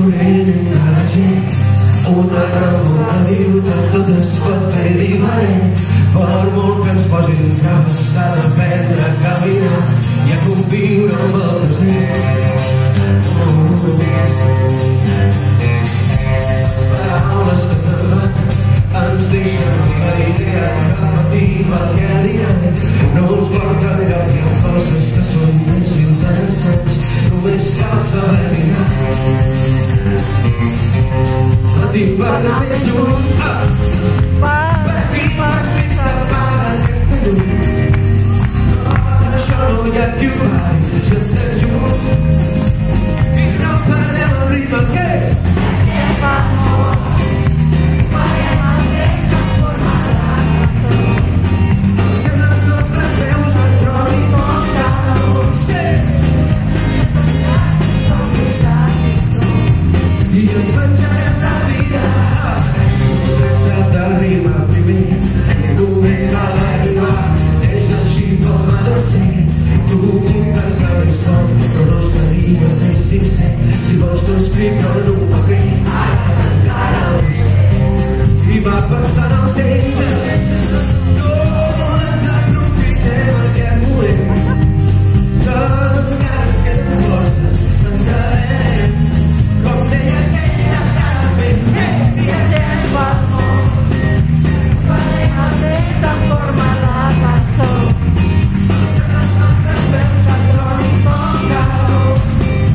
descobrint a la gent una ramona diu que tot es pot fer diferent. Per molt que ens posin traves s'ha d'aprendre a caminar i a conviure amb el present. Les paraules que estan davant ens deixen la idea de repetir el que ha dit. No ens porta enlloc, hi ha coses que són més interessants, només cal saber mirar. Patim per anar més lluny, patim per si s'apaga aquesta llum. Això no hi ha qui ho pari, ja estem junts i no perdem el ritme. Què? Si vols t'ho escric en un paper i va passant el temps, no desaprofitem aquest moment. Encara ens queden forces, encarem com deia aquella cara fent viatgem pel món, farem el temps en forma de cançó. Alcem les nostres veus a tron i poca-los.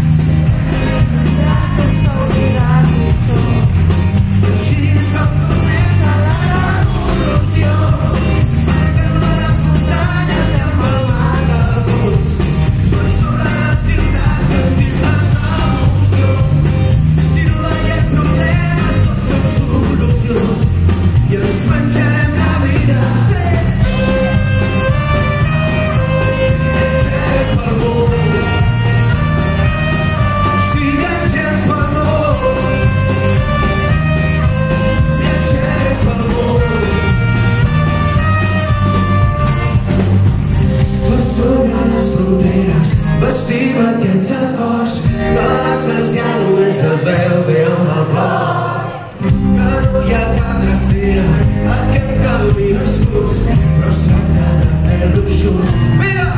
Vestim aquests acords, l'essencial només es veu bé amb el cor. Que no hi ha cap drecera, aquest camí no és curt, però es tracta de fer-lo just. Mira!